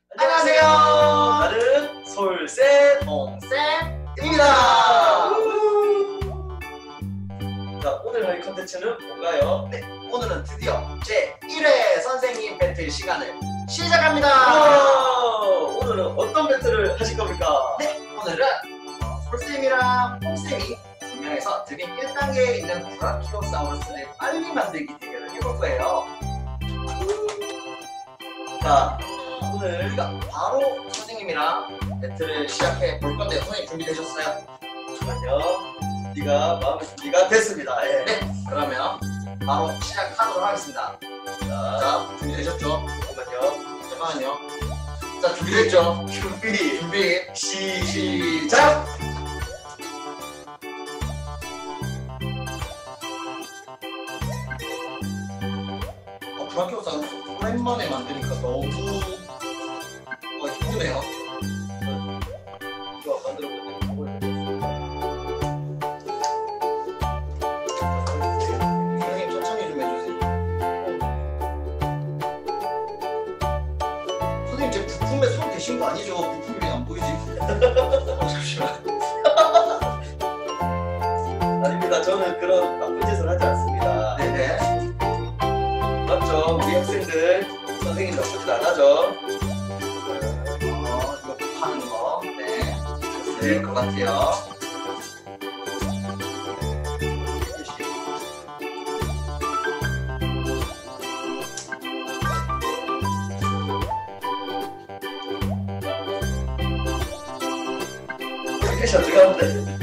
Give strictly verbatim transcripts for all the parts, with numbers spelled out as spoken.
안녕하세요. 나는 솔셋 동쌤입니다. 자, 오늘 할 컨텐츠는 뭔가요? 네, 오늘은 드디어 제일 회 선생님 배틀 시간을 시작합니다. 와우, 오늘은 어떤 배틀을 하실 겁니까? 네, 오늘은 어, 솔쌤이랑 뽕쌤이 두 명에서 드림 일 단계에 있는 브라키오사우루스를 빨리 만들기 대결을 해볼 거예요. 자, 오늘 우리가 바로 선생님이랑 배틀을 시작해 볼 건데 선생님 준비되셨어요? 잠깐만요. 네가 마음의 준비가 됐습니다. 예. 네, 그러면 바로 시작하도록 하겠습니다. 자, 자, 준비되셨죠? 잠깐만요. 잠깐만요. 자, 준비됐죠? 준비 준비 시작. 시작! 어, 브라키오사우루스 오랜만에 만드니까 너무 어, 힘드네요. 이거 만들어 볼게요. 선생님 천천히 좀 해주세요. 선생님 제 부품에 손 대신 거 아니죠? 부품이 왜 안 보이지? 어, 잠시만. 아닙니다. 저는 그런 나쁜 짓을 하지 않습니다. 네네. 맞죠? 우리 학생들 선생님 나쁜 짓 안 하죠? 어, 이거 하는 거. 네. 될 것 같아요. 이렇게 어떻게 하면 돼?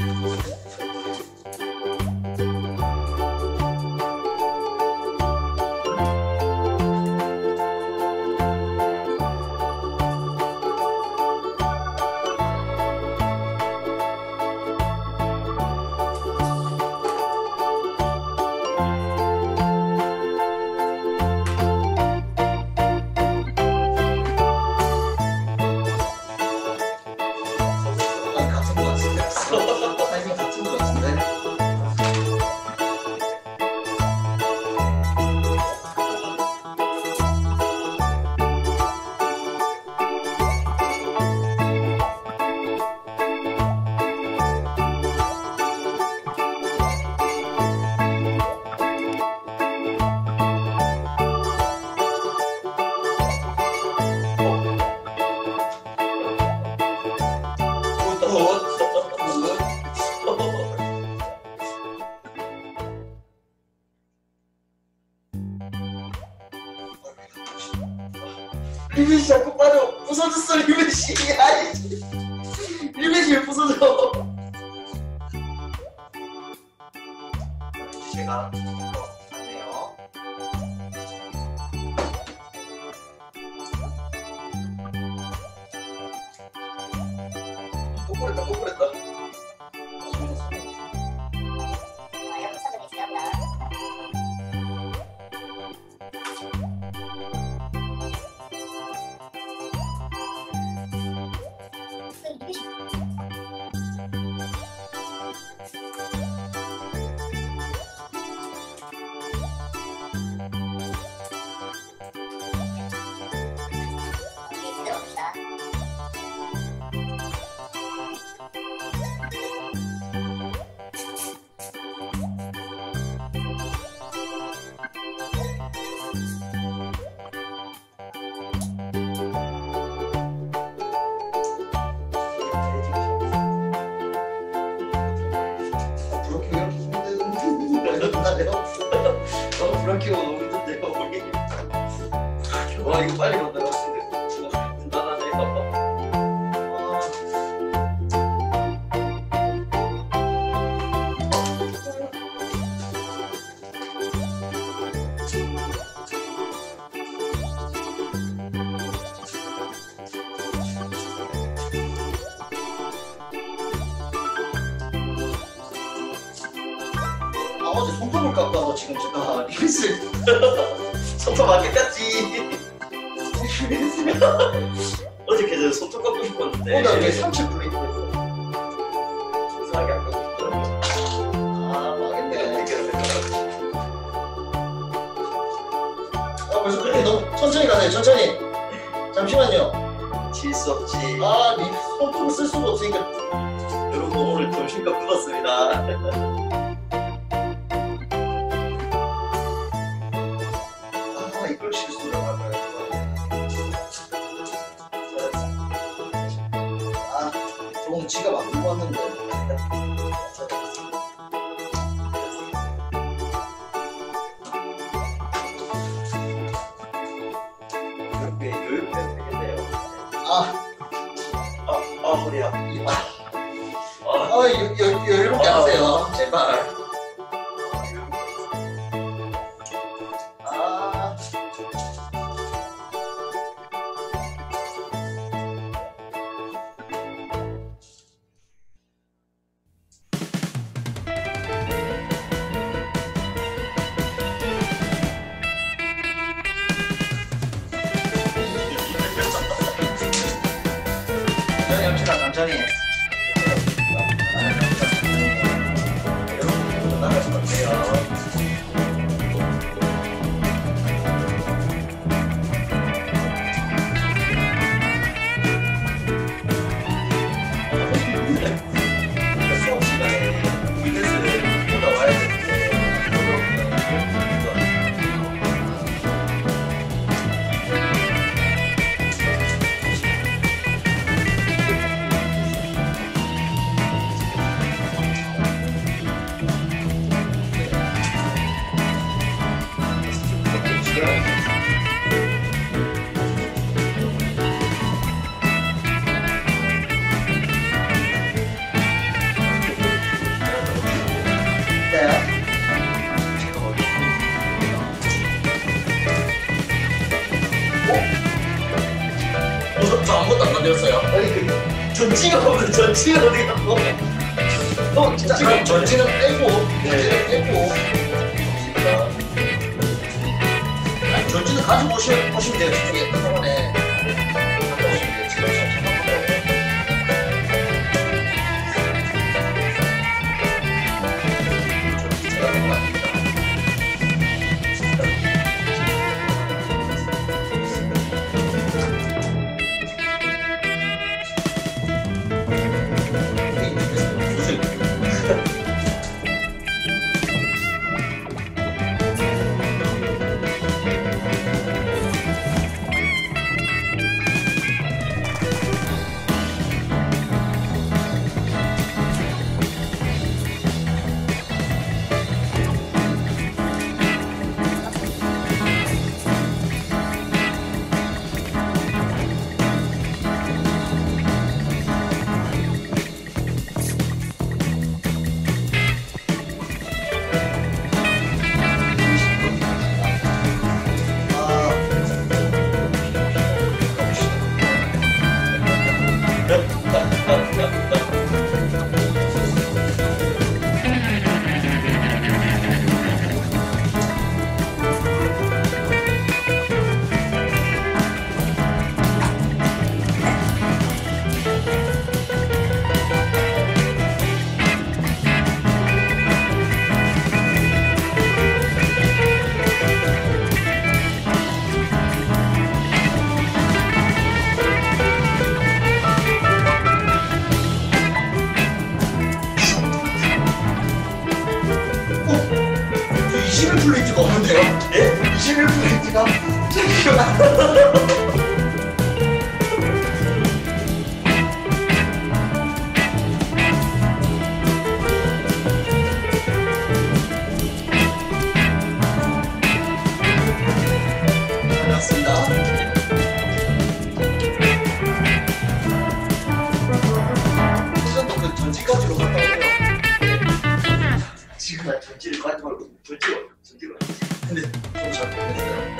어, 같은 거 같은데. 선생님 같은 거 같은데. 리벳이 자꾸 빠져. 부서졌어, 리벳이. 아이, 리벳이 왜 부서져? 제가 이거 안내요. 꼬꾸랬다, 꼬꾸랬다. 그렇게 이렇게 힘든데요? 너무 불안키고 너무 힘든데요, 우리. 와, 이거 빨리 만들어. 대단하네요. 아, 어제 손톱을 깎아서 지금 제가 리빗을 손톱 안 깎았지. 어저께 저 손톱 깎고 싶었는데. 오늘 왜 삼칠 브레이크 했어? 이상하게 안 깎고 싶더라고요. 아, 망했네. 아, 벌써 그렇게 너무 천천히 가세요. 천천히. 잠시만요. 질 수 없지. 아, 니 손톱을 쓸 수가 없으니까. 여러분 오늘 점심값 끊었습니다. 아, 이걸 실수를 하면. 아, 저건 지가 만들고 왔는데. 이렇게 여유면 되겠네요. 아, 아, 아, 허리야. 아, 아, 여, 여, 여유롭게 하세요. 제발. 아. 천천히 합시다, 천천히. 여러분, 나갈 것 같아요. 수업 시간에 이것을 돌아와야 되는데, 저 아무것도 안 만들었어요. 아니 그 전지가 없는 전지가 어디 갔고? 어 지금 전지는 빼고, 전지는 빼고. 아니 전지는 가지고 오시면 오시면 돼요. 저쪽에 한꺼번에 갖다 오시면 돼요. 지금 전지 제가 한거 아닙니다. 이십일 플레이트가 없는데요? 예? 이십일 플레이트가? 반갑습니다. 수전도 그 전지까지로 갔다 오네요. 지금 나 전지를 가지 말고 전지가 전지가 근데 좀 잘 모르겠어요.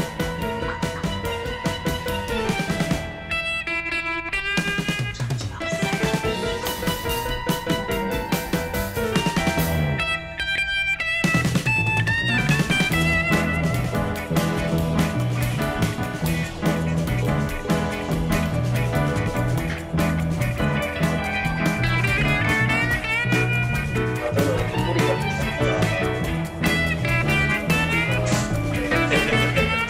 다들 소리가 좋습니다.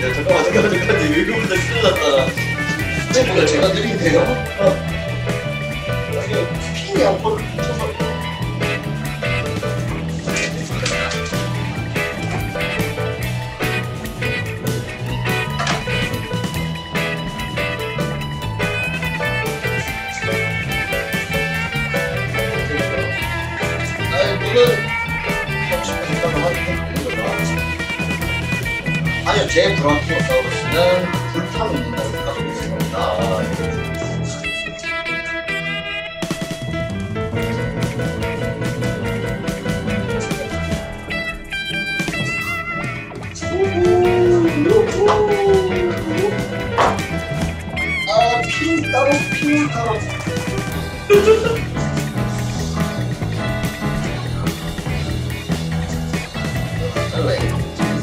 야, 잠깐만, 잠깐만, 잠깐만. 이거보다 큰일 났다. 쟤보다 제가 느린데요? 어. 아니, 스피인이 한 번을 붙여서. 아니, 물은 삼십 분 있다가 하는 거죠. 아니요, 제 브라키오사우루스는 불타는 문화를 가지고 있습니다. 아, 피는 따로, 피는 따로. 잘라야겠다.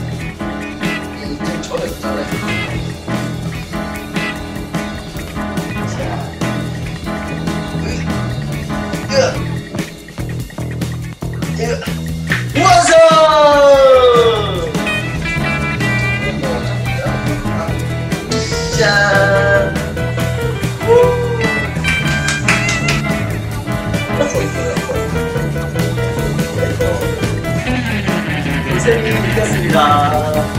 이쯤 전에서 잘라야겠다. 완성! 짠! 할수 있어요. 고생이 되셨습니다.